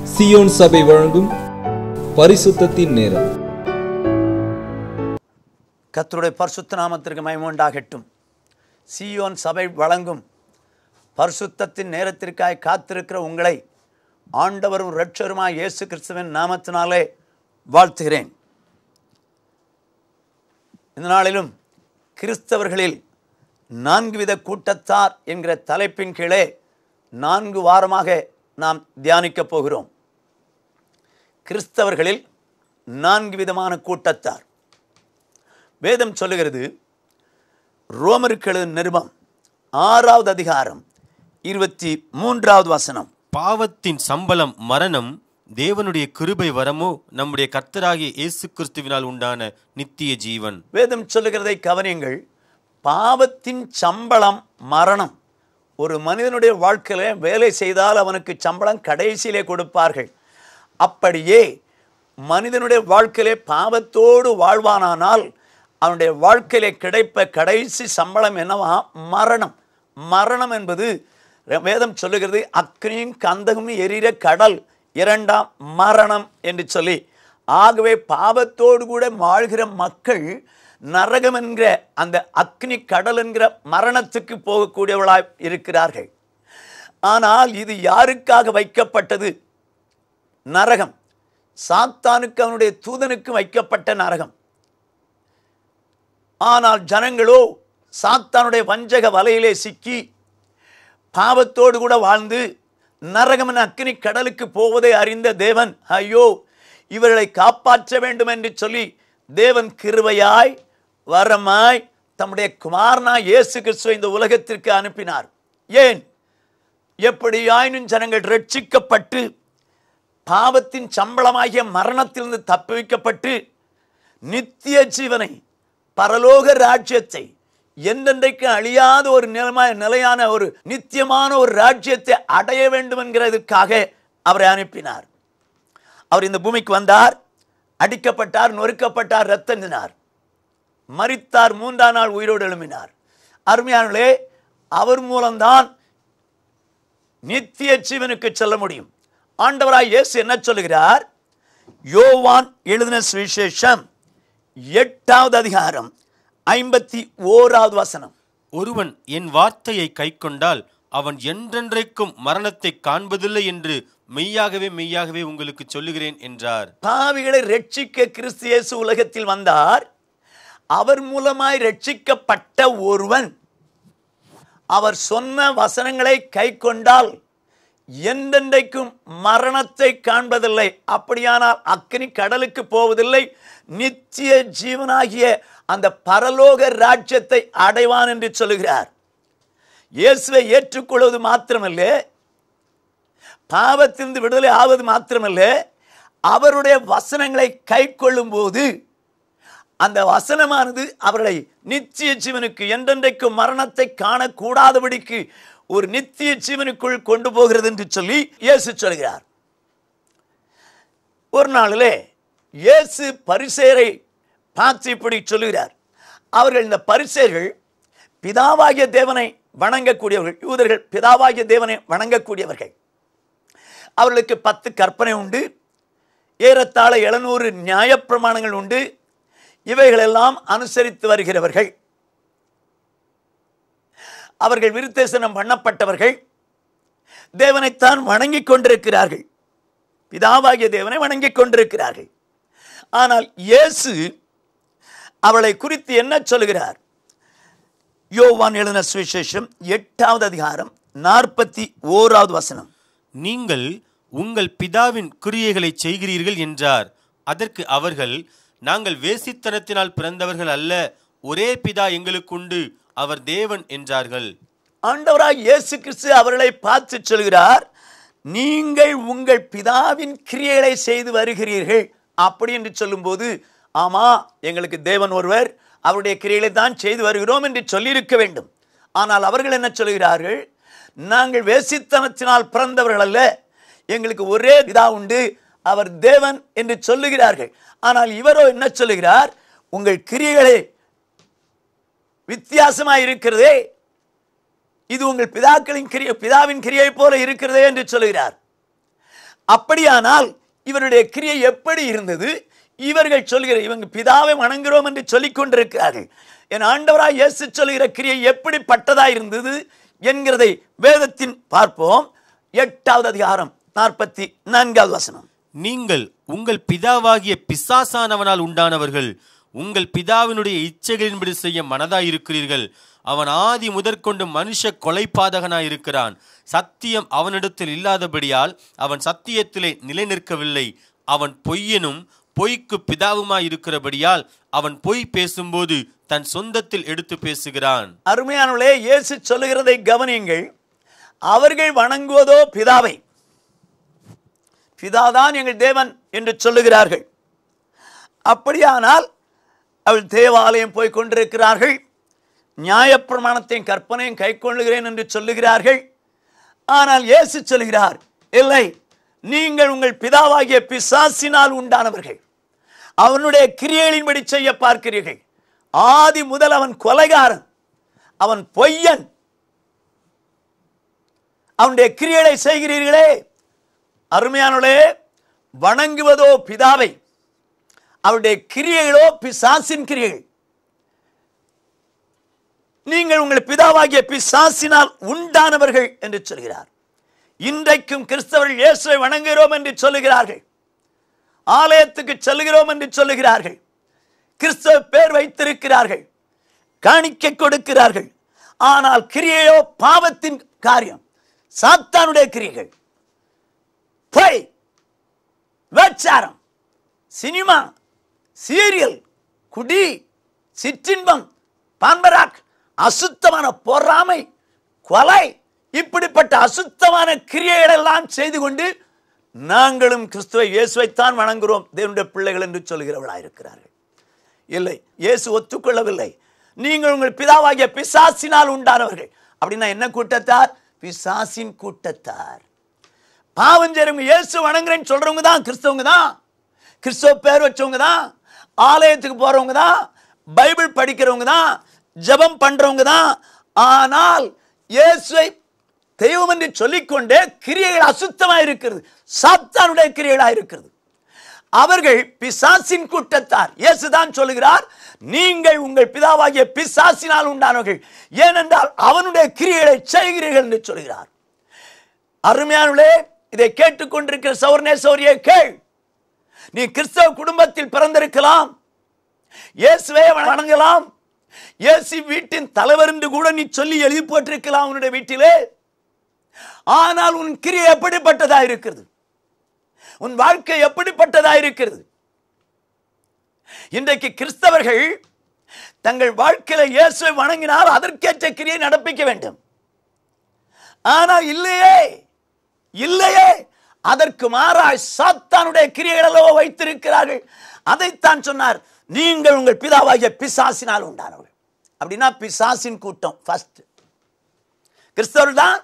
சீயோன் சபை வழங்கும் பரிசுத்தத்தின் நேரம். கர்த்தருடைய பரிசுத்த நாமத்திற்கு மகிமை உண்டாகட்டும். சீயோன் சபை வழங்கும் பரிசுத்தத்தின் நேரத்திற்காக காத்திருக்கிற உங்களை ஆண்டவரும் இரட்சகருமாய் இயேசு கிறிஸ்துவின் நாமத்தினாலே வாழ்த்துகிறேன். இந்த நாளிலும் கிறிஸ்தவர்களில் 4 வித கூட்டத்தார் என்கிற தலைப்பின் கீழே 4 வாரமாக நாம் தியானிக்கப் போகிறோம். கிறிஸ்தவர்களில் 4 விதமான கூட்டத்தார். வேதம் சொல்லுகிறது, ரோமருக்கு எழுதின நிருபம் 6வது அதிகாரம் 23வது வசனம், பாவத்தின் சம்பளம் மரணம், தேவனுடைய கிருபை வரமோ நம்முடைய கர்த்தராகிய இயேசு கிறிஸ்துவினால் உண்டான நித்திய ஜீவன். வேதம் சொல்லுகிறதை கவனியுங்கள். பாவத்தின் சம்பளம் மரணம். ஒரு மனிதனுடைய வாழ்க்கையில வேலை செய்தால் அவனுக்கு சம்பளம் கடைசியிலே கொடுப்பார்கள். அப்படியே மனிதனுடைய வேலையிலே பாவத்தோடு வாழ்வானானால் அவனுடைய வாழ்க்கையிலே கிடைப்ப கடைசி சம்பளம் என்னவா? மரணம். மரணம் என்பது வேதம் சொல்லுகிறது, அக்னியும் கந்தகம் எரிகிற கடல், 2ஆம் மரணம் என்று சொல்லி. ஆகவே பாவத்தோடு கூட வாழ்கிற மக்கள் நரகம் என்கிற அந்த அக்னி கடல் என்கிற மரணத்துக்கு போகக்கூடியவர்களாய் இருக்கிறார்கள். ஆனால் இது யாருக்காக வைக்கப்பட்டது? நரகம். சாத்தானுக்கு அவனுடைய தூதனுக்கு வைக்கப்பட்ட நரகம். ஆனால் ஜனங்களோ சாத்தானுடைய வஞ்சக வலையிலே சிக்கி பாவத்தோடு கூட வாழ்ந்து நரகமன் அக்னி கடலுக்கு போவதை அறிந்த தேவன், ஐயோ இவர்களை காப்பாற்ற வேண்டும் என்று சொல்லி தேவன் கிருபையாய் வரமாய் தம்முடைய குமாரனாய் இயேசு கிறிஸ்துவை இந்த உலகத்திற்கு அனுப்பினார். ஏன்? எப்படியாயினும் ஜனங்கள் ரட்சிக்கப்பட்டு பாவத்தின் சம்பளமாகிய மரணத்திலிருந்து தப்புவிக்கப்பட்டு நித்திய ஜீவனை, பரலோக ராஜ்யத்தை, என்றென்றைக்கு அழியாத ஒரு நிலையான ஒரு நித்தியமான ஒரு ராஜ்யத்தை அடைய வேண்டும் என்கிறதுக்காக அவரை அனுப்பினார். அவர் இந்த பூமிக்கு வந்தார், அடிக்கப்பட்டார், நொறுக்கப்பட்டார், இரத்தந்தினார், மரித்தார், 3ஆம் நாள் உயிரோடு எழும்பினார். அருமையானவர்களே, அவர் மூலம்தான் நித்திய ஜீவனுக்கு செல்ல முடியும். ஆண்டவராய் இயேசு என்ன சொல்லுகிறார்? யோவான் எழுதின சுவிசேஷம் 8வது அதிகாரம் 51வது வசனம், ஒருவன் என் வார்த்தையை கைக்கொண்டால் அவன் என்றென்றைக்கும் மரணத்தை காண்பதில்லை என்று மெய்யாகவே மெய்யாகவே உங்களுக்கு சொல்லுகிறேன் என்றார். பாவிகளை ரட்சிக்க கிறிஸ்து இயேசு உலகத்தில் வந்தார். அவர் மூலமாய் ரட்சிக்கப்பட்ட ஒருவன் அவர் சொன்ன வசனங்களை கைக்கொண்டால் என்றென்றைக்கும் மரணத்தை காண்பதில்லை. அப்படியானால் அக்னி கடலுக்கு போவதில்லை, நித்திய ஜீவனாகிய அந்த பரலோக ராஜ்யத்தை அடைவான் என்று சொல்லுகிறார். இயேசுவை ஏற்றுக்கொள்வது மாத்திரமல்ல, பாவத்திலிருந்து விடுதலை ஆவது மாத்திரமல்ல, அவருடைய வசனங்களை கை கொள்ளும் போது அந்த வசனமானது அவர்களை நித்திய ஜீவனுக்கு, என்றென்றைக்கும் மரணத்தை காணக்கூடாதபடிக்கு ஒரு நித்திய ஜீவனுக்குள் கொண்டு போகிறது என்று சொல்லி இயேசு சொல்கிறார். ஒரு நாளிலே இயேசு பரிசேயரை பார்த்து இப்படி சொல்லுகிறார். அவர்கள், இந்த பரிசேயர்கள் பிதாவாகிய தேவனை வணங்கக்கூடியவர்கள், யூதர்கள் பிதாவாகிய தேவனை வணங்கக்கூடியவர்கள். அவர்களுக்கு 10 கற்பனை உண்டு, ஏறத்தாழ 700 நியாயப்பிரமாணங்கள் உண்டு. இவைகளெல்லாம் அனுசரித்து வருகிறவர்கள். அவர்கள் விருத்தசனம் பண்ணப்பட்டவர்கள், தேவனைத்தான் வணங்கிக் கொண்டிருக்கிறார்கள், பிதாவாகிய தேவனை வணங்கிக் கொண்டிருக்கிறார்கள். ஆனால் இயேசு அவளை குறித்து என்ன சொல்கிறார்? யோவான் எழுதின சுவிசேஷம் 8வது அதிகாரம் 41வது வசனம், நீங்கள் உங்கள் பிதாவின் கிரியைகளை செய்கிறீர்கள் என்றார். அதற்கு அவர்கள், நாங்கள் வேசித்தனத்தினால் பிறந்தவர்கள் அல்ல, ஒரே பிதா எங்களுக்கு உண்டு, அவர் தேவன் என்றார்கள். ஆண்டவராய் இயேசு கிறிஸ்து அவர்களை பார்த்து சொல்கிறார், நீங்கள் உங்கள் பிதாவின் கிரியைகளை செய்து வருகிறீர்கள். அப்படி என்று சொல்லும்போது, ஆமா எங்களுக்கு தேவன் ஒருவர், அவருடைய கிரியைகளை தான் செய்து வருகிறோம் என்று சொல்லியிருக்க வேண்டும். ஆனால் அவர்கள் என்ன சொல்கிறார்கள்? நாங்கள் வேசித்தனத்தினால் பிறந்தவர்கள் அல்ல, எங்களுக்கு ஒரே பிதா உண்டு, அவர் தேவன் என்று சொல்லுகிறார்கள். ஆனால் இவரோ என்ன சொல்லுகிறார்? உங்கள் கிரியைகளே வித்தியாசமாக இருக்கிறதே, இது உங்கள் பிதாவின் கிரியை போல இருக்கிறதே என்று சொல்கிறார். அப்படியானால் இவருடைய கிரியை எப்படி இருந்தது? இவர்கள் சொல்கிற இவங்க பிதாவை வணங்குகிறோம் என்று சொல்லிக் கொண்டிருக்கிறார்கள். என் ஆண்டவராய் இயேசு சொல்கிற கிரியை எப்படிப்பட்டதாய் இருந்தது என்கிறதை வேதத்தின் பார்ப்போம். 8வது அதிகாரம் 44வது வசனம். நீங்கள் உங்கள் பிதாவாகிய பிசாசானவனால் உண்டானவர்கள், உங்கள் பிதாவினுடைய இச்சைகளின்படி செய்ய மனதாயிருக்கிறீர்கள். அவன் ஆதி முதற்கொண்டு மனுஷ கொலைபாதகனாயிருக்கிறான். சத்தியம் அவனிடத்தில் இல்லாதபடியால் அவன் சத்தியத்திலே நிலை நிற்கவில்லை. அவன் பொய்யனும் பொய்க்கு பிதாவுமாயிருக்கிறபடியால் அவன் பொய் பேசும்போது தன் சொந்தத்தில் எடுத்து பேசுகிறான். அருமையானவர்களே, இயேசு சொல்லுகிறதை கவனியுங்கள். அவர்கள் வணங்குவதோ பிதாவை, பிதாதான் எங்கள் தேவன் என்று சொல்லுகிறார்கள். அப்படியானால் அவள் தேவாலயம் போய் கொண்டிருக்கிறார்கள், நியாயப்பிரமாணத்தையும் கற்பனையும் கை கொள்ளுகிறேன் என்று சொல்லுகிறார்கள். ஆனால் இயேசு சொல்கிறார், இல்லை, நீங்கள் உங்கள் பிதாவாகிய பிசாசினால் உண்டானவர்கள், அவனுடைய கிரியைகளின்படி செய்ய பார்க்கிறீர்கள். ஆதி முதல் அவன் கொலைகாரன், அவன் பொய்யன், அவனுடைய கிரியைகளை செய்கிறீர்களே. அருமையானவர்களே, வணங்குவதோ பிதாவை, அவருடைய கிரியைகளோ பிசாசின் கிரியைகள். நீங்கள் உங்கள் பிதாவாகிய பிசாசினால் உண்டானவர்கள் என்று சொல்கிறார். இன்றைக்கும் கிறிஸ்தவர்கள் இயேசுவை வணங்குகிறோம் என்று சொல்லுகிறார்கள், ஆலயத்துக்கு செல்கிறோம் என்று சொல்லுகிறார்கள், கிறிஸ்தவ பேர் வைத்திருக்கிறார்கள், காணிக்கை கொடுக்கிறார்கள். ஆனால் கிரியையோ பாவத்தின் காரியம், சாத்தானுடைய கிரியைகள். பொய், விபச்சாரம், சினிமா, சீரியல், குடி, சிற்றின்பம், பான்பராக், அசுத்தமான பொறாமை, கொலை, இப்படிப்பட்ட அசுத்தமான கிரியைகள் எல்லாம் செய்து கொண்டு நாங்களும் கிறிஸ்துவை இயேசுவைத்தான் வணங்குகிறோம், தேவனுடைய பிள்ளைகள் என்று சொல்கிறவர்களாயிருக்கிறார்கள். இல்லை, இயேசு ஒத்துக்கொள்ளவில்லை. நீங்கள் உங்கள் பிதாவாகிய பிசாசினால் உண்டானவர்கள். அப்படின்னா என்ன கூட்டத்தார்? பிசாசின் கூட்டத்தார். பாவம் செய்றவங்க, இயேசு வணங்குறேன்னு சொல்றவங்க தான் கிறிஸ்தவங்க தான், கிறிஸ்தவ பேர் வச்சவங்க தான், ஆலயத்துக்கு போறவங்க தான், பைபிள் படிக்கிறவங்க தான், ஜெபம் பண்றவங்க தான். ஆனால் இயேசுவை தெய்வம் என்று சொல்லிக்கொண்டே கிரியைகள் அசுத்தமாக இருக்கிறது, சாத்தானுடைய கிரியைகளாக இருக்கிறது. அவர்கள் பிசாசின் கூட்டத்தார். இயேசுதான் சொல்லுகிறார், நீங்கள் உங்கள் பிதாவாகிய பிசாசினால் உண்டானவர்கள், ஏனென்றால் அவனுடைய கிரியைகளை செய்கிறீர்கள் என்று சொல்கிறார். அருமையானவர்களே, இதை கேட்டுக்கொண்டிருக்கிற சௌரனே சௌரியே கேள். நீ கிறிஸ்தவ குடும்பத்தில் பிறந்திருக்கலாம், இயேசுவை வணங்கலாம், இயேசு வீட்டின் தலைவர் என்று கூட நீ சொல்லி எழுதி போட்டிருக்கலாம் உன்னுடைய வீட்டிலே. ஆனால் உன் கிரியை எப்படிப்பட்டதா இருக்கிறது? உன் வாழ்க்கை எப்படிப்பட்டதா இருக்கிறது? இன்றைக்கு கிறிஸ்தவர்கள் தங்கள் வாழ்க்கையில இயேசுவை வணங்கினால் அதற்கேற்ற கிரியை நடப்பிக்க வேண்டும். ஆனால் இல்லையே, இல்லையே, அதற்கு மாறாய் சாத்தானுடைய கிரியைகளோ வைத்திருக்கிறார்கள். அதைத்தான் சொன்னார், நீங்கள் உங்கள் பிதாவாகிய பிசாசினால் உண்டானவர்கள். அப்படின்னா பிசாசின் கூட்டம் ஃபர்ஸ்ட். கிறிஸ்தவர்கள் தான்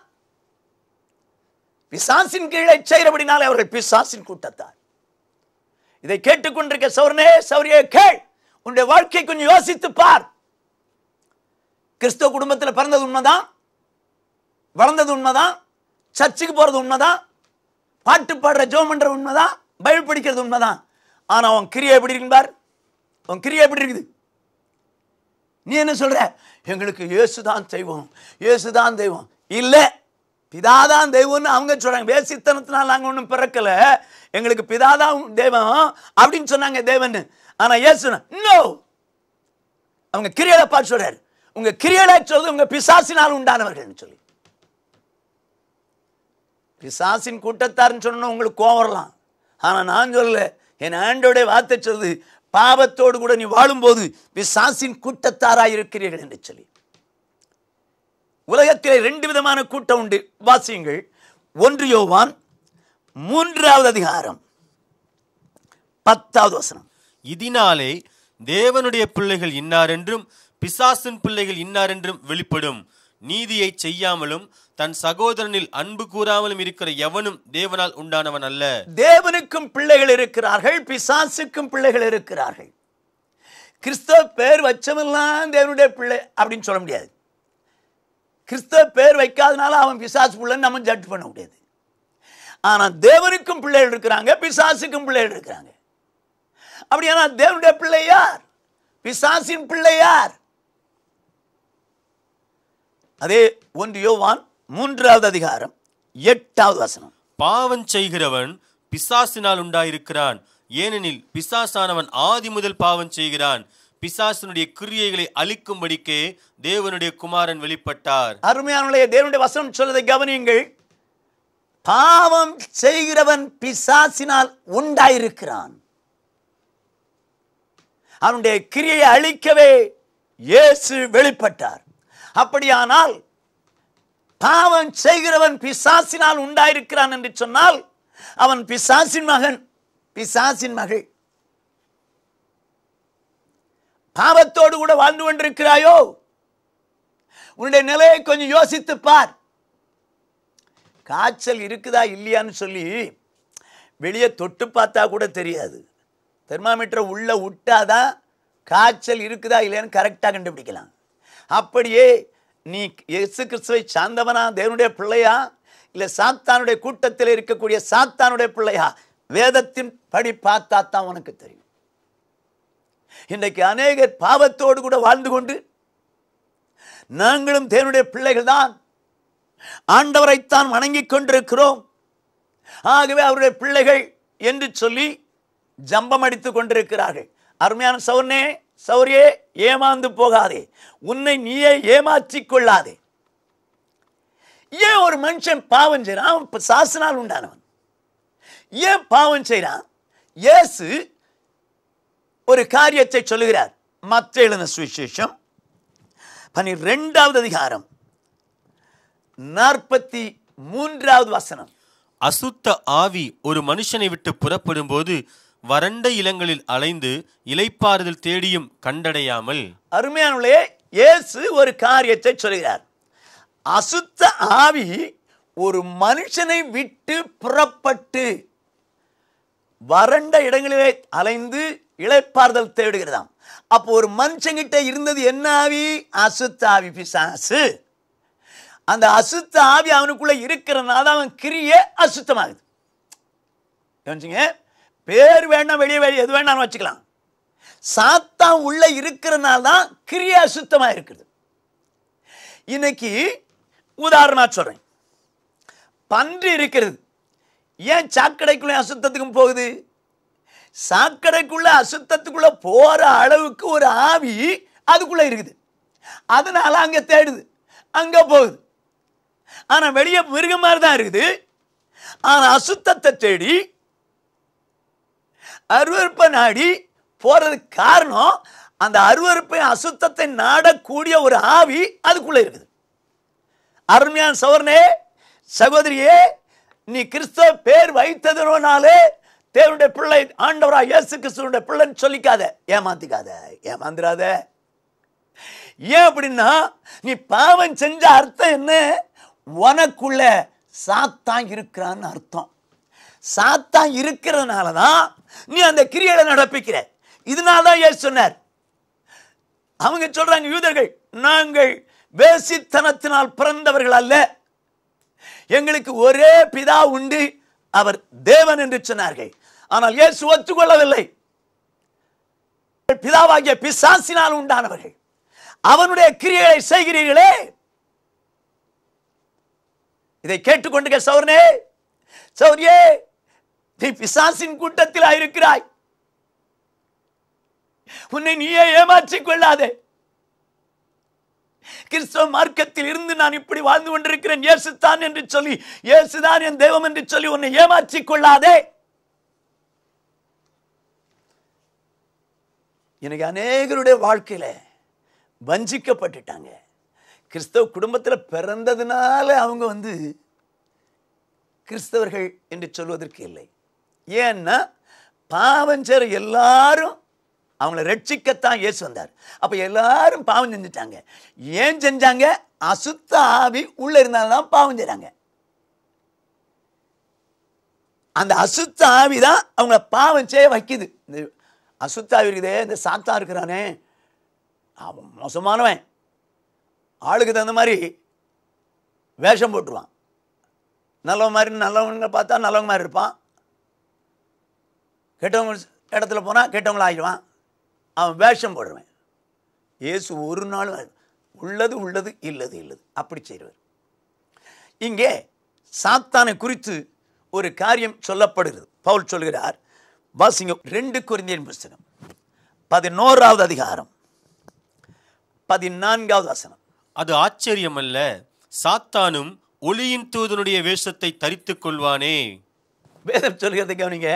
பிசாசின் கீழே செய்கிறபடினாலே அவர்கள் பிசாசின் கூட்டத்தார். இதை கேட்டுக்கொண்டிருக்க சௌரனே சௌரியே கேள். உன்னுடைய வாழ்க்கை கொஞ்சம் யோசித்து பார். கிறிஸ்தவ குடும்பத்தில் பிறந்தது உண்மைதான், வளர்ந்தது உண்மைதான், சர்ச்சுக்கு போறது உண்மைதான், பாட்டு பாடுற ஜெபம் பண்ற உண்மைதான், பைபிள் படிக்கிறது உண்மைதான். ஆனா உன் கிரியை எப்படி இருக்குன்னு, உன் கிரியை எப்படி இருக்குது? நீ என்ன சொல்ற? எங்களுக்கு இயேசுதான் தெய்வம், இயேசுதான் தெய்வம். இல்லை, பிதாதான் தெய்வம்னு அவங்க சொல்றாங்க. வேசித்தனத்தினால் நாங்கள் ஒன்றும் பிறக்கல, எங்களுக்கு பிதாதான் தெய்வம் அப்படின்னு சொன்னாங்க தேவன். ஆனா இயேசு நோ, அவங்க கிரியைகளை பார்த்து சொல்றாரு, உங்க கிரியைகளை சொல்றது உங்க பிசாசினால் உண்டானவர்கள் சொல்லி. பிசாசின் கூட்டத்தார்னு சொன்னா உங்களுக்கு கோவம் வரலாம். ஆனா நான் சொல்லல, என் ஆண்டோடைய வார்த்தை சொல்றது, பாவத்தோடு கூட நீ வாழும்போது பிசாசின் கூட்டத்தாராய் இருக்கிறீர்கள் என்று சொல்லி. உலகத்திலே 2 விதமான கூட்டம் உண்டு. வாசியுங்கள். 1 யோவான் 3வது அதிகாரம் 10வது வசனம். இதனாலே தேவனுடைய பிள்ளைகள் இன்னாரென்றும் பிசாசின் பிள்ளைகள் இன்னாரென்றும் வெளிப்படும். நீதியை செய்யாமலும் தன் சகோதரனில் அன்பு கூறாமலும் இருக்கிற எவனும் தேவனால் உண்டானவன் அல்ல. தேவனுக்கும் பிள்ளைகள் இருக்கிறார்கள், பிசாசுக்கும் பிள்ளைகள் இருக்கிறார்கள். கிறிஸ்தவ பேர் வச்சவெல்லாம் தேவனுடைய பிள்ளை அப்படின்னு சொல்ல முடியாது. கிறிஸ்தவ பேர் வைக்காதனால அவன் பிசாசு பிள்ளைன்னு நம்ம ஜட்ஜ் பண்ண முடியாது. ஆனா தேவனுக்கும் பிள்ளைகள் இருக்கிறாங்க, பிசாசுக்கும் பிள்ளைகள் இருக்கிறாங்க. அப்படியானா தேவனுடைய பிள்ளை யார், பிசாசின் பிள்ளை யார்? அதே 1 யோவான் 3வது அதிகாரம் 8வது வசனம். பாவம் செய்கிறவன் பிசாசினால் உண்டாயிருக்கிறான், ஏனெனில் பிசாசானவன் ஆதி முதல் பாவம் செய்கிறான். பிசாசினுடைய கிரியைகளை அழிக்கும்படிக்கே தேவனுடைய குமாரன் வெளிப்பட்டார். அருமையானவர்களே, தேவனுடைய வசனம் சொல்வதை கவனியுங்கள். பாவம் செய்கிறவன் பிசாசினால் உண்டாயிருக்கிறான். அவனுடைய கிரியையை அழிக்கவே இயேசு வெளிப்பட்டார். அப்படியானால் பாவம் செய்கிறவன் பிசாசினால் உண்டாயிருக்கிறான் என்று சொன்னால் அவன் பிசாசின் மகன், பிசாசின் மகள். பாவத்தோடு கூட வாழ்ந்து கொண்டிருக்கிறாயோ? உன்னுடைய நிலையை கொஞ்சம் யோசித்து பார். காய்ச்சல் இருக்குதா இல்லையான்னு சொல்லி வெளியே தொட்டு பார்த்தா கூட தெரியாது. தெர்மாமீட்டரை உள்ள விட்டாதான் காய்ச்சல் இருக்குதா இல்லையான்னு கரெக்டாக கண்டுபிடிக்கலாம். அப்படியே நீ இயேசு கிறிஸ்துவை சார்ந்தவனா, தேவனுடைய பிள்ளையா, இல்லை சாத்தானுடைய கூட்டத்தில் இருக்கக்கூடிய சாத்தானுடைய பிள்ளையா, வேதத்தின் படி பார்த்தா தான் உனக்கு தெரியும். இன்றைக்கு அநேகர் பாவத்தோடு கூட வாழ்ந்து கொண்டு, நாங்களும் தேவனுடைய பிள்ளைகள் தான், ஆண்டவரைத்தான் வணங்கிக் கொண்டிருக்கிறோம், ஆகவே அவருடைய பிள்ளைகள் என்று சொல்லி ஜம்பம் அடித்துக் கொண்டிருக்கிறார்கள். அருமையான சௌரனே, சௌரியே, ஏமாந்து போகாதே, உன்னை நீயே ஏமாற்றிக் கொள்ளாதே. ஏன் ஒரு மனுஷன் பாவம் செய்யறான்? அவன் சாசனால் உண்டானவன். ஏன் பாவம் செய்யறான்? இயேசு ஒரு காரியத்தை சொல்லுகிறார். மத்தேயு எழுதின சுவிசேஷம் 12வது அதிகாரம் 43வது வசனம். அசுத்த ஆவி ஒரு மனுஷனை விட்டு புறப்படும் போது வறண்ட இளங்களில் அலைந்து இளைப்பாறுதல் தேடியும் கண்டடையாமல். அருமையானவர்களே, இயேசு ஒரு காரியத்தை சொல்கிறார். அசுத்த ஆவி ஒரு மனுஷனை விட்டு புறப்பட்டு வறண்ட இடங்களிலே அலைந்து இளைப்பாறுதல் தேடுகிறதாம். அப்போ ஒரு மனுஷங்கிட்ட இருந்தது என்ன ஆவி? அசுத்த ஆவி, பிசாசு. அந்த அசுத்த ஆவி அவனுக்குள்ள இருக்கிறனால அவன் கிரியை அசுத்தமாகுது. பேர் வேணா வெளியே எது வேணாலும் வச்சுக்கலாம். சாத்தான் உள்ள இருக்கிறனால தான் கிரியை அசுத்தமா இருக்குது. இன்னைக்கு உதாரணமா சொல்றேன். பன்றி இருக்கிறது, ஏன் சாக்கடைக்குள்ள அசுத்தத்துக்கும் போகுது? சாக்கடைக்குள்ள அசுத்தத்துக்குள்ள போற அளவுக்கு ஒரு ஆவி அதுக்குள்ள இருக்குது. அதனால அங்க தேடுது, அங்க போகுது. ஆனா வெளியே மிருகம் மாதிரி தான் இருக்குது. ஆனா அசுத்தத்தை தேடி அருவருப்பை நாடி போறதுக்கு காரணம் அந்த அருவருப்பை அசுத்தத்தை நாடக்கூடிய ஒரு ஆவி அதுக்குள்ள இருக்குது. அருமையான சகோதரனே, சகோதரியே, நீ கிறிஸ்தவ பேர் வைத்ததுனாலே தேவனுடைய பிள்ளை, ஆண்டவராய் இயேசு கிறிஸ்துவுடைய பிள்ளைன்னு சொல்லிக்காத, ஏமாத்திக்காத, ஏமாந்துராத. ஏன் அப்படின்னா, நீ பாவம் செஞ்ச அர்த்தம் என்ன? உனக்குள்ள சாத்தான் இருக்கிறான்னு அர்த்தம். சாத்தான் இருக்கிறதுனால தான் நீ அந்த கிரியைகளை நடப்பிக்கிற. இதனால்தான் இயேசு சொன்னார். அவங்க சொல்றாங்க, யூதர்கள், நாங்கள் வேசித்தனத்தினால் பிறந்தவர்கள் அல்ல, எங்களுக்கு ஒரே பிதா உண்டு, அவர் தேவன் என்று சொன்னார்கள். ஆனால் இயேசு ஒத்துக்கொள்ளவில்லை. பிதாவாகிய பிசாசினால் உண்டானவர்கள், அவனுடைய கிரியைகளை செய்கிறீர்களே. இதை கேட்டுக்கொண்டு சௌரனே, சௌரியே, நீ பிசாசின் கூட்டத்தில் இருக்கிறாய். உன்னை நீயே ஏமாற்றிக் கொள்ளாதே. கிறிஸ்தவ மார்க்கத்தில் இருந்து நான் இப்படி வாழ்ந்து கொண்டிருக்கிறேன், இயேசுதான் என்று சொல்லி, இயேசுதான் என் தெய்வம் என்று சொல்லி உன்னை ஏமாற்றிக் கொள்ளாதே. எனக்கு அநேகருடைய வாழ்க்கையில வஞ்சிக்கப்பட்டுட்டாங்க. கிறிஸ்தவ குடும்பத்தில் பிறந்ததுனால அவங்க கிறிஸ்தவர்கள் என்று சொல்வதற்கு இல்லை. ஏன்னா பாவம் செய்ற எல்லாரும் அவங்கள ரட்சிக்கத்தான் இயேசு வந்தார். அப்ப எல்லாரும் பாவம் செஞ்சுட்டாங்க. ஏன் செஞ்சாங்க? அசுத்த ஆவி உள்ள இருந்தால்தான் பாவம் செய்றாங்க. அந்த அசுத்த ஆவி தான் அவங்க பாவம் செய்ய வைக்குது. இந்த அசுத்த ஆவி இருக்குதே, இந்த சாத்தா இருக்கிறானே, அவன் மோசமானவன், ஆளுக்கு தகுந்த மாதிரி வேஷம் போட்டுருவான். நல்லவன் மாதிரி நல்லவங்க பார்த்தா நல்லவங்க மாதிரி இருப்பான், கெட்டவங்க இடத்துல போனால் கெட்டவங்கள ஆகிடுவான். அவன் வேஷம் போடுவேன். இயேசு ஒரு நாளும் உள்ளது உள்ளது இல்லது இல்லது அப்படி செய்வார். இங்கே சாத்தானை குறித்து ஒரு காரியம் சொல்லப்படுகிறது. பவுல் சொல்கிறார், வாசிங்க 2 கொரிந்தியர் புத்தகம் 11வது அதிகாரம் 14வது வசனம். அது ஆச்சரியமல்ல, சாத்தானும் ஒளியின் தூதனுடைய வேஷத்தை தரித்துக் கொள்வானே. வேதம் சொல்கிறதை கவனிங்க.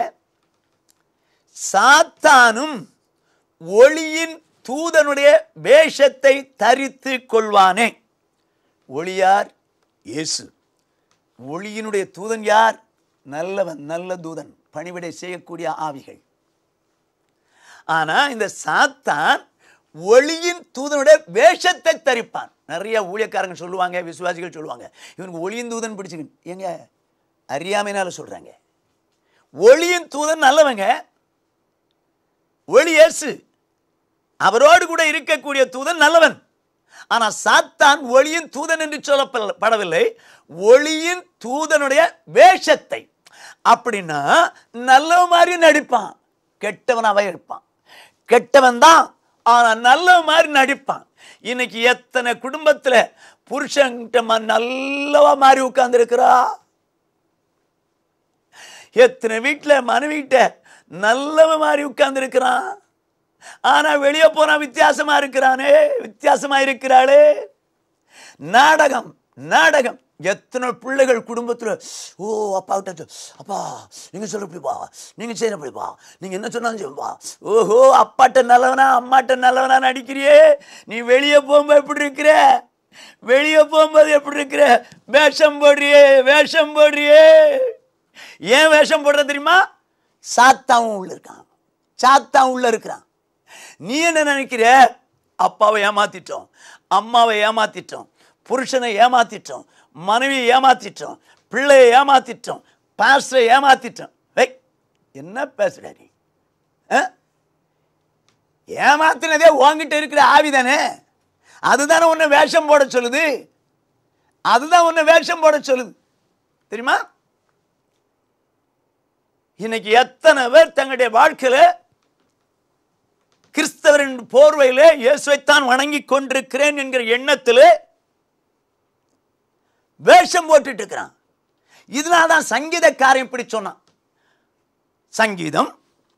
சாத்தானும் ஒளியின் தூதனுடைய வேஷத்தை தரித்து கொள்வானே. ஒளியார்? இயேசு. ஒளியினுடைய தூதன் யார்? நல்லவன், நல்ல தூதன், பணிவிடை செய்யக்கூடிய ஆவிகள். ஆனா இந்த சாத்தான் ஒளியின் தூதனுடைய வேஷத்தை தரிப்பான். நிறைய ஊழியக்காரங்க சொல்லுவாங்க, விசுவாசிகள் சொல்லுவாங்க, இவனுக்கு ஒளியின் தூதன் பிடிச்சுக்க. எங்க அறியாமையினால சொல்றாங்க. ஒளியின் தூதன் நல்லவங்க, ஒளி இயேசு, அவரோடு கூட இருக்கக்கூடிய தூதன் நல்லவன். ஆனா சாத்தான் ஒளியின் தூதன் என்று சொல்லப்படவில்லை, ஒளியின் தூதனுடைய வேஷத்தை. அப்படின்னா நல்ல மாதிரி நடிப்பான், கெட்டவனாவே இருப்பான். கெட்டவன் தான், ஆனா நல்ல மாதிரி நடிப்பான். இன்னைக்கு எத்தனை குடும்பத்துல புருஷன்கிட்ட நல்லவா மாதிரி உட்கார்ந்து இருக்கிறா, எத்தனை வீட்டுல மனைவிட்ட நல்லவ மாதிரி உட்கார்ந்து இருக்கிறான். ஆனா வெளியே போனா வித்தியாசமா இருக்கிறானே, வித்தியாசமா இருக்கிறாளே. நாடகம் நாடகம். எத்தனை பிள்ளைகள் குடும்பத்தில், ஓ அப்பா கிட்ட, அப்பா நீங்க சொல்றப்படிப்பா, நீங்க செய்யறப்படிப்பா, நீங்க என்ன சொன்னாலும் செய்வா. ஓஹோ, அப்பாட்ட நல்லவனா அம்மாட்ட நல்லவனா நடிக்கிறியே. நீ வெளியே போகும்போது எப்படி இருக்கிற, வெளியே போகும்போது எப்படி இருக்கிற, வேஷம் போடுறியே, வேஷம் போடுறியே. ஏன் வேஷம் போடுற தெரியுமா? சாத்தான் உள்ள இருக்கான், சாத்தான் உள்ள இருக்கிறான். நீ என்ன நினைக்கிற? அப்பாவை ஏமாத்திட்டோம், அம்மாவை ஏமாத்திட்டோம், புருஷனை ஏமாத்திட்டோம், மனைவியை ஏமாத்திட்டோம், பிள்ளையை ஏமாத்திட்டோம், பாஸ்டரை ஏமாத்திட்டோம். என்ன பேசுற நீ? ஏமாத்தினதே உன்கிட்ட இருக்கிற ஆவிதானே, அதுதானே உன்னை வேஷம் போட சொல்லுது, அதுதான் உன்னை வேஷம் போட சொல்லுது. தெரியுமா? இன்னைக்கு எத்தனை பேர் தங்களுடைய வாழ்க்கையில கிறிஸ்தவரின் போர்வையிலே இயேசுவைத்தான் வணங்கி கொண்டிருக்கிறேன் என்கிற எண்ணத்தில் வேஷம் போட்டுட்டு இருக்கிறான். இதனால்தான் சங்கீதக்காரன் இப்படி சொன்னான். சங்கீதம்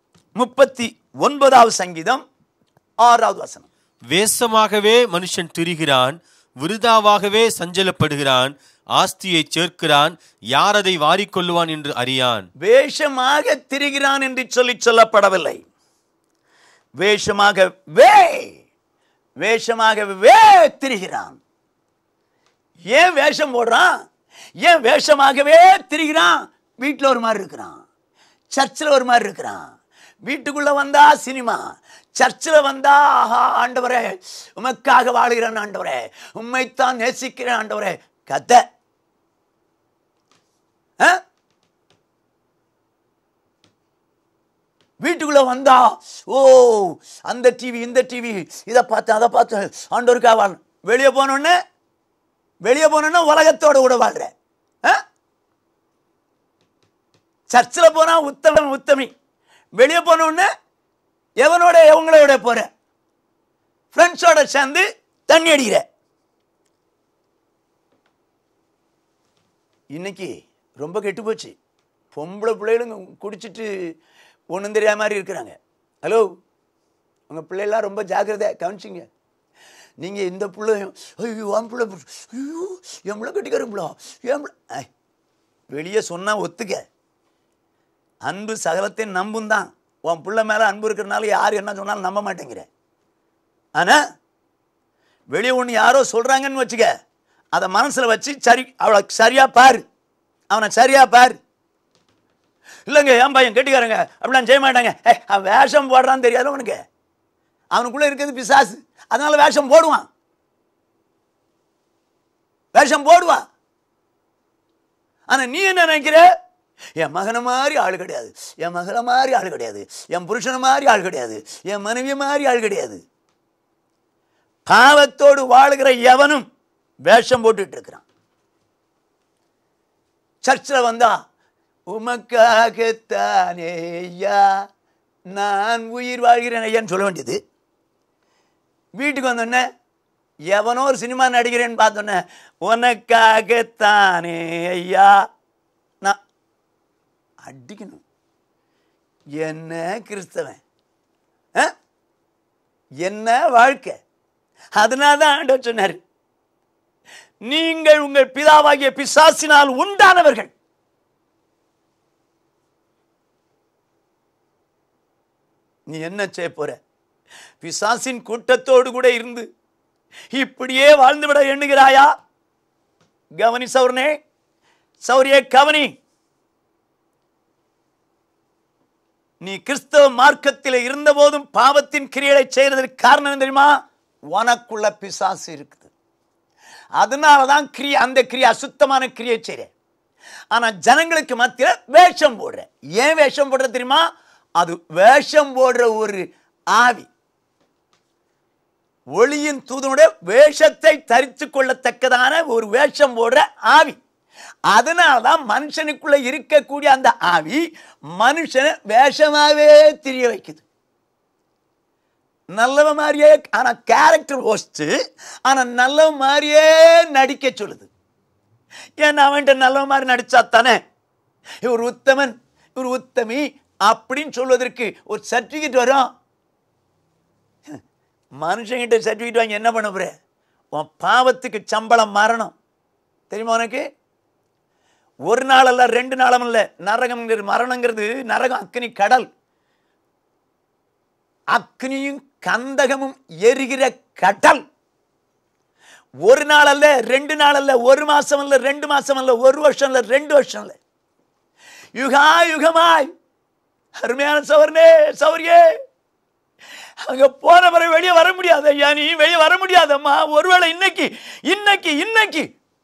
39வது சங்கீதம் 6வது வசனம். வேஷமாகவே மனுஷன் திரிகிறான், விருதாவாகவே சஞ்சலப்படுகிறான், ஆஸ்தியை சேர்க்கிறான், யார் அதை வாரிக்கொள்ளுவான் என்று அறியான். வேஷமாக திரிகிறான் என்று சொல்லப்படவில்லை, வேஷமாகவே திரிகிறான். ஏன் வேஷம் போடுறான்? ஏன் வேஷமாகவே திரிகிறான்? வீட்டில் ஒரு மாதிரி இருக்கிறான், சர்ச்சில் ஒரு மாதிரி இருக்கிறான். வீட்டுக்குள்ள வந்தா சினிமா, சர்ச்சில் வந்தா ஆஹா ஆண்டவரே உமக்காக வாழுகிறேன் ஆண்டவரே, உம்மைத்தான் நேசிக்கிறேன் ஆண்டவரே. கதை வீட்டுக்குள்ள வந்தா ஓ அந்த டிவி இந்த டிவி, இதை பார்த்து அதை பார்த்து ஆண்டவருக்காக வாழ. வெளியே போனோன்னா உலகத்தோட கூட வாழ்ற. சர்ச்சில் போனா உத்தமன் உத்தமி, வெளியே போனோன்னு எவனோட எவங்களோட போற, ஃப்ரெண்ட்ஸோட சேர்ந்து தண்ணி அடிக்கிற. இன்னைக்கு ரொம்ப கெட்டு போச்சு. பொம்பளை பிள்ளைகளும் குடிச்சிட்டு ஒன்றும் தெரியாத மாதிரி இருக்கிறாங்க. ஹலோ, உங்கள் பிள்ளைலாம் ரொம்ப ஜாக்கிரதை கவனிச்சிங்க. நீங்கள் இந்த பிள்ளையும் ஐயோ என் பிள்ளை, ஐயோ என் பிள்ளை கட்டிக்காருங்களா, என் பிள்ளை வெளியே சொன்னால் ஒத்துக்க. அன்பு சகலத்தையும் நம்பும் தான். உன் பிள்ளை மேலே அன்பு இருக்கிறனால யார் என்ன சொன்னாலும் நம்ப மாட்டேங்கிற. ஆனால் வெளியே ஒன்று யாரோ சொல்கிறாங்கன்னு வச்சுக்க, அதை மனசில் வச்சு சரி அவளை சரியாக பாரு, அவனை சரியாக பாரு. இல்லைங்க என் பையன் கெட்டிக்காரங்க அப்படிலாம் செய்ய மாட்டாங்க, அவன் வேஷம் போடுறான்னு தெரியாது அவனுக்கு. அவனுக்குள்ளே இருக்கிறது பிசாசு, அதனால வேஷம் போடுவான், வேஷம் போடுவான். ஆனால் நீ என்ன நினைக்கிற? என் மகனை மாதிரி ஆள் கிடையாது, என் மகளை மாதிரி ஆள் கிடையாது, என் புருஷனை மாதிரி ஆள் கிடையாது, என் மனைவி மாதிரி ஆள் கிடையாது. பாவத்தோடு வாழ்கிற எவனும் வேஷம் போட்டுட்டு இருக்கிறான். சர்ச்சில் வந்தா உமக்காகத்தானே ஐயா நான் உயிர் வாழ்கிறேன் ஐயான்னு சொல்ல வேண்டியது. வீட்டுக்கு வந்தோடனே எவனோ ஒரு சினிமா நடிக்கிறேன்னு பார்த்தோன்னே உனக்காகத்தானே ஐயா நான் அடிக்கணும். என்ன கிறிஸ்தவன், என்ன வாழ்க்கை? அதனால்தான் ஆண்டவர் சொன்னார், நீங்கள் உங்கள் பிதாவாகிய பிசாசினால் உண்டானவர்கள். நீ என்ன செய்ய போற? பிசாசின் கூட்டத்தோடு கூட இருந்து இப்படியே வாழ்ந்துவிட எண்ணுகிறாயா? கவனி சௌரனே, சௌரியே கவனி. நீ கிறிஸ்தவ மார்க்கத்தில் இருந்த போதும் பாவத்தின் கிரியைகளை செய்யறதற்கு காரணம் தெரியுமா? உனக்குள்ள பிசாசு இருக்குது. அதனாலதான் அந்த கிரியை அசுத்தமான கிரியை செய்ய. ஆனா ஜனங்களுக்கு மத்தியில் வேஷம் போடுற. ஏன் வேஷம் போடுற தெரியுமா? அது வேஷம் போடுற ஒரு ஆவி, ஒளியின் தூதனுடைய வேஷத்தை தரித்து கொள்ளத்தக்கதான ஒரு வேஷம் போடுற ஆவி. அதனால்தான் மனுஷனுக்குள்ள இருக்கக்கூடிய அந்த ஆவி மனுஷனை வேஷமாவே தெரிய வைக்குது. நல்லவ மாதிரியே, ஆனா கேரக்டர் ஹோஸ்ட், ஆனா நல்லவ மாதிரியே நடிக்க சொல்லுது. ஏன்னா அவன்கிட்ட நல்லவ மாதிரி நடிச்சா தானே இவர் உத்தமன், இவர் உத்தமி அப்படின்னு சொல்வதற்கு ஒரு சர்டிபிகேட் வரும். மனுஷங்கிட்ட சர்டிபிகேட் வாங்கி என்ன பண்ண போற? உன் பாவத்துக்கு சம்பளம் மரணம். தெரியுமா உனக்கு? ஒரு நாள் அல்ல, 2 நாளும் இல்லை. நரகம் மரணங்கிறது நரகம் அக்னி கடல், அக்னியும் கந்தகமும் எரிகிற கடல். ஒரு நாள் அல்ல, 2 நாள் அல்ல, 1 மாசம் அல்ல, 2 மாசம் அல்ல, 1 வருஷம் அல்ல, 2 வருஷம் அல்ல, யுகா யுகமாய். அருமையான சௌரனே, சௌரியே, அங்க போன பிறகு வெளியே வர முடியாது ஐயா, நீ வெளியே வர முடியாதம்மா. ஒருவேளை இன்னைக்கு இன்னைக்கு இன்னைக்கு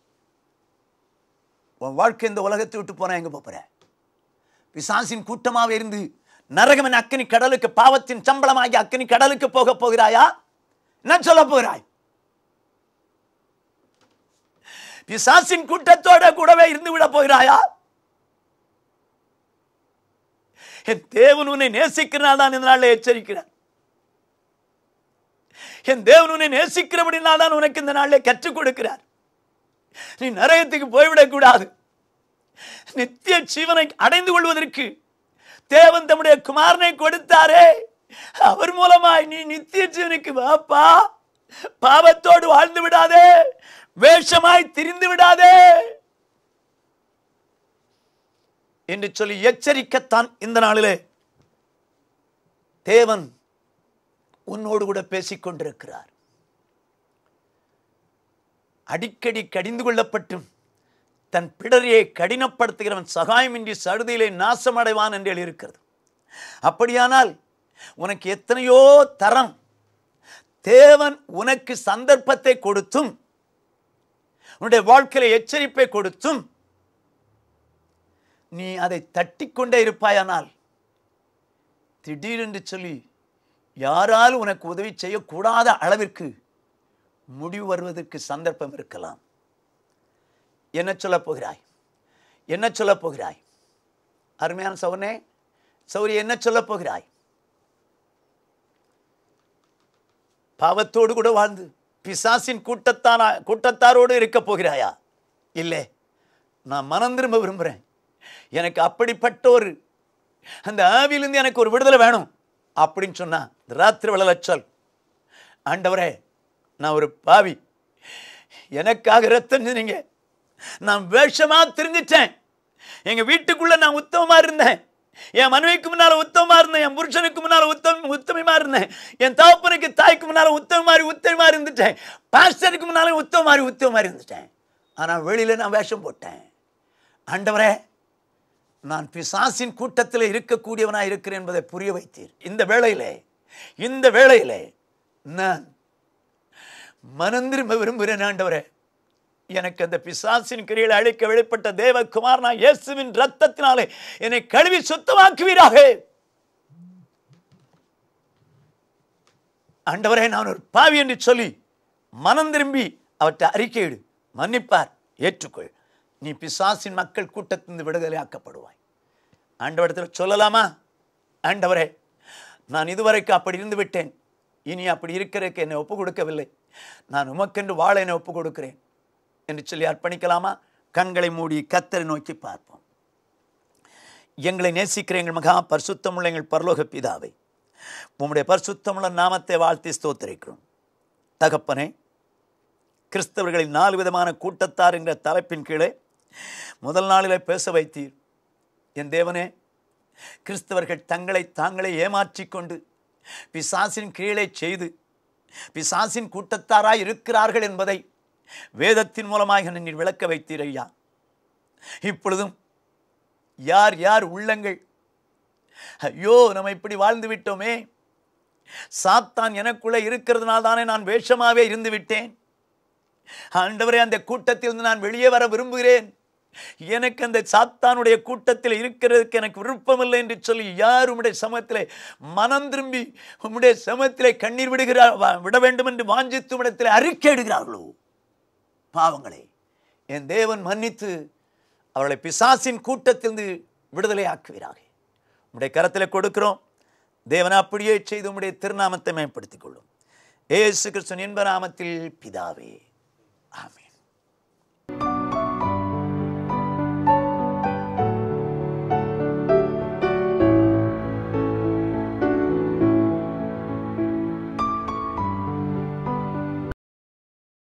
உன் வாழ்க்கை இந்த உலகத்தை விட்டு போனா எங்க போற? பிசாசின் கூட்டமாக இருந்து நரகமன் அக்கினி கடலுக்கு, பாவத்தின் சம்பளமாகி அக்கினி கடலுக்கு போக போகிறாயா? என்ன சொல்ல போகிறாய்? பிசாசின் கூட்டத்தோட கூடவே இருந்து விட போகிறாயா? என் தேவன் உன்னை நேசிக்கிறனால தான் இந்த நாளில் எச்சரிக்கிறார். என் தேவன் உன்னை நேசிக்கிறபடினால் தான் உனக்கு இந்த நாளிலே கற்றுக் கொடுக்கிறார். நீ நரகத்துக்கு போய்விடக் கூடாது. நித்திய ஜீவனை அடைந்து கொள்வதற்கு தேவன் தம்முடைய குமாரனை கொடுத்தாரே, அவர் மூலமாய் நீ நித்திய ஜீவனுக்கு வாப்பா. பாவத்தோடு வாழ்ந்து விடாதே, வேஷமாய் திரிந்து விடாதே என்று சொல்லி எச்சரிக்கத்தான் இந்த நாளிலே தேவன் உன்னோடு கூட பேசிக் கொண்டிருக்கிறார். அடிக்கடி கடிந்து கொள்ளப்பட்டும் தன் பிடரியை கடினப்படுத்துகிறவன் சகாயமின்றி சடுதியிலே நாசமடைவான் என்று எழுதியிருக்கிறது. அப்படியானால் உனக்கு எத்தனையோ தரம் தேவன் உனக்கு சந்தர்ப்பத்தை கொடுத்தும், உன்னுடைய வாழ்க்கையில எச்சரிப்பை கொடுத்தும் நீ அதை தட்டிக்கொண்டே இருப்பாயானால் திடீரென்று சொல்லி யாராலும் உனக்கு உதவி செய்யக்கூடாத அளவிற்கு முடிவு வருவதற்கு சந்தர்ப்பம் இருக்கலாம். என்ன சொல்ல போகிறாய்? என்ன சொல்ல போகிறாய்? அருமையான சௌரனே, சௌரி, என்ன சொல்ல போகிறாய்? பாவத்தோடு கூட வாழ்ந்து பிசாசின் கூட்டத்தாரோடு இருக்க போகிறாயா? இல்லை, நான் மனம் திரும்ப விரும்புகிறேன். எனக்கு அப்படிப்பட்ட ஒரு அந்த ஆவியிலிருந்து எனக்கு ஒரு விடுதலை வேணும் அப்படின்னு சொன்னா ராத்திரி வேளையில சொல், ஆண்டவரே நான் ஒரு பாவி, எனக்காக ரத்தம் சிந்திங்க, நான் வேஷமா தெரிஞ்சிட்டேன். எங்க வீட்டுக்குள்ள நான் உத்தமமா இருந்தேன், என் மனைவிக்கு முன்னால உத்தமமா இருந்தேன், என் புருஷனுக்கு முன்னால உத்தமமா இருந்தேன், என் தகப்பனுக்கு தாய்க்கு முன்னால உத்தமமா இருந்துட்டேன், பாஸ்டருக்கு முன்னால உத்தமமா இருந்துட்டேன். ஆனா வெளியில நான் வேஷம் போட்டேன். ஆண்டவரே, நான் பிசாசின் கூட்டத்தில் இருக்கக்கூடியவனாக இருக்கிறேன் என்பதை புரிய வைத்தீர். இந்த வேளையிலே நான் மனம் திரும்ப விரும்புகிறேன். ஆண்டவரே, எனக்கு அந்த பிசாசின் கிரியைகளை அழிக்க வெளிப்பட்ட தேவகுமாரனா இயேசுவின் இரத்தத்தினாலே என்னை கழுவி சுத்தமாக்குவீராக. ஆண்டவரே, நான் ஒரு பாவி என்று சொல்லி மனம் திரும்பி அவற்றை அறிக்கையிடு. மன்னிப்பார், ஏற்றுக்கொள். நீ பிசாசின் மக்கள் கூட்டத்திலிருந்து விடுதலை ஆக்கப்படுவாய். ஆண்டவரிடத்தில் சொல்லலாமா? ஆண்டவரே, நான் இதுவரைக்கும் அப்படி இருந்து விட்டேன், இனி அப்படி இருக்கிறதுக்கு என்னை ஒப்பு கொடுக்கவில்லை, நான் உமக்கென்று வாழ என்னை ஒப்பு கொடுக்கிறேன் என்று சொல்லி அர்ப்பணிக்கலாமா? கண்களை மூடி கர்த்தரை நோக்கி பார்ப்போம். எங்களை நேசிக்கிற எங்கள் மகா பரிசுத்தமுள்ள எங்கள் பரலோக பிதாவை, உம்முடைய பரிசுத்தமுள்ள நாமத்தை வாழ்த்தி ஸ்தோத்திரிக்கிறோம். தகப்பனே, கிறிஸ்தவர்களின் 4 விதமான கூட்டத்தார் என்ற தலைப்பின் கீழே முதல் நாளிலே பேச வைத்தீர். என் தேவனே, கிறிஸ்தவர்கள் தங்களை தாங்களே ஏமாற்றிக்கொண்டு பிசாசின் கீழே செய்து பிசாசின் கூட்டத்தாராய் இருக்கிறார்கள் என்பதை வேதத்தின் மூலமாக நீர் விளக்க வைத்தீர் ஐயா. இப்பொழுதும் யார் யார் உள்ளங்கள், ஐயோ நம்ம இப்படி வாழ்ந்து விட்டோமே, சாத்தான் எனக்குள்ளே இருக்கிறதுனால தானே நான் வேஷமாவே இருந்து விட்டேன், ஆண்டவரே அந்த கூட்டத்தில் நான் வெளியே வர விரும்புகிறேன், எனக்கு அந்த சாத்தானுடைய கூட்டத்தில் இருக்கிறதுக்கு எனக்கு விருப்பமில்லை என்று சொல்லி யார் உம்முடைய சமூகத்திலே மனம் திரும்பி உம்முடைய சமூகத்திலே கண்ணீர் விட வேண்டும் என்று வாஞ்சித்து உம்மிடத்திலே அறிக்கையிடுகிறார்களோ, பாவங்களை என் தேவன் மன்னித்து அவர்களை பிசாசின் கூட்டத்திலிருந்து விடுதலை ஆக்குவீராக. உம்முடைய கரத்தில் கொடுக்கிறோம். தேவன் அப்படியே செய்து உம்முடைய திருநாமத்தை மேம்படுத்திக் கொள்ளும். இயேசு கிறிஸ்துவின் இன்ப நாமத்தில் பிதாவே, ஆமென்.